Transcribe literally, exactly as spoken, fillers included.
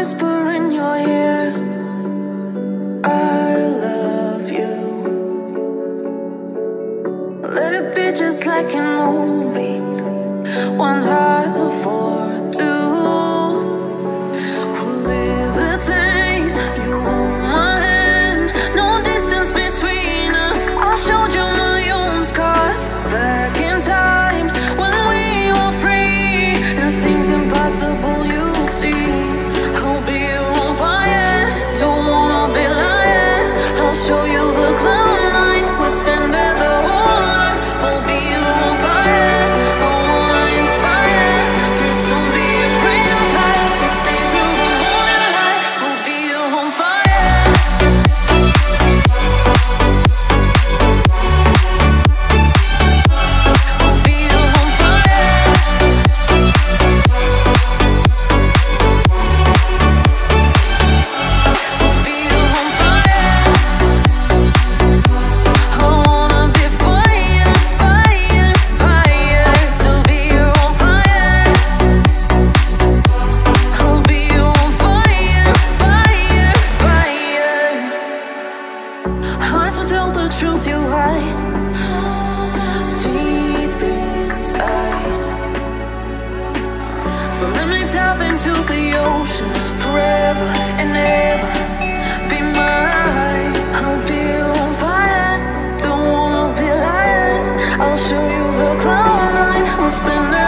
whisper in your ear, I love you. Let it be just like a movie, one heart for two. We'll levitate, you hold my hand, no distance between us. I showed you my own scars back in time when we were free. Nothing's impossible, you'll see. I'll be on fire, don't wanna be lying. I'll show you the cloud nine, we'll spend there the whole night. We'll be on fire, I wanna inspire. Please don't be afraid of light, we'll stay till the morning light. We'll be on fire. We'll be on fire. We'll be on fire. I wanna be fire, fire, fire. To be on fire. I'll be on fire, fire, fire. Eyes will tell the truth you hide deep inside. So let me dive into the ocean forever and ever. Be mine. I'll be on fire. Don't wanna be lying. I'll show you the cloud nine. We'll spend